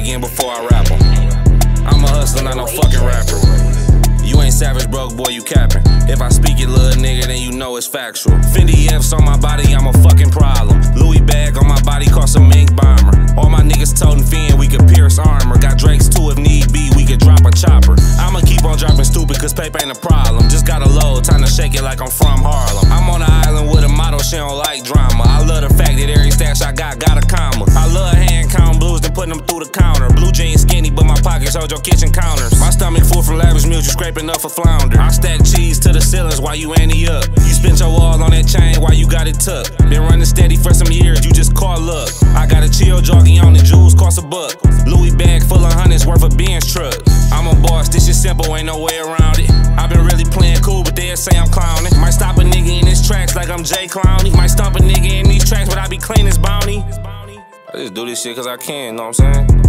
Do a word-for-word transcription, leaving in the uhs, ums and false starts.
again before I rap 'em. I'm a hustler, not no fucking rapper. You ain't savage, broke boy, you capping. If I speak it, little nigga, then you know it's factual. Fendi F's on my body, I'm a fucking problem. Louis bag on my body, cost a mink bomber. All my niggas toting Finn, we could pierce armor. Got Drakes too if need be, we could drop a chopper. I'ma keep on dropping stupid, cause paper ain't a problem. Just got a load, time to shake it like I'm from Harlem. I'm on the island with a model, she don't like drama. I love the fact that every stash I got, got a comma. I love hand count blues, then putting them through the counter. Blue jeans skinny, but my pockets hold your kitchen counters. My stomach full from lavish meals, you scraping up for flounder. I stack cheese to the ceilings while you ante up. You spent your all on that chain while you got it tucked. Been running steady for some years, you just call luck. I got a chill jogging on the jewels, cost a buck. Louis bag full of hundreds worth of Benz truck. I'm a boss, this is simple, ain't no way around it. I've been really playing cool, but they'll say I'm clowning. Might stop a nigga in his tracks like I'm Jay Clowney. Might stomp a nigga in these tracks, but I be clean as Bounty. I just do this shit cause I can, know what I'm saying?